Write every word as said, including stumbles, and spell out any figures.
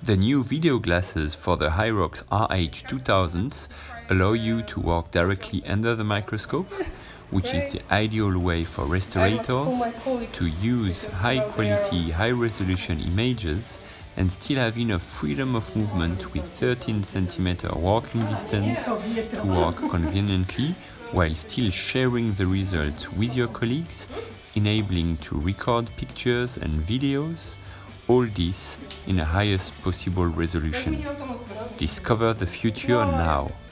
The new video glasses for the Hirox R H two thousand allow you to work directly under the microscope, which is the ideal way for restorators to use high-quality, high-resolution images and still have enough freedom of movement with thirteen centimeter walking distance to work conveniently while still sharing the results with your colleagues, enabling to record pictures and videos, all this in the highest possible resolution. Discover the future now.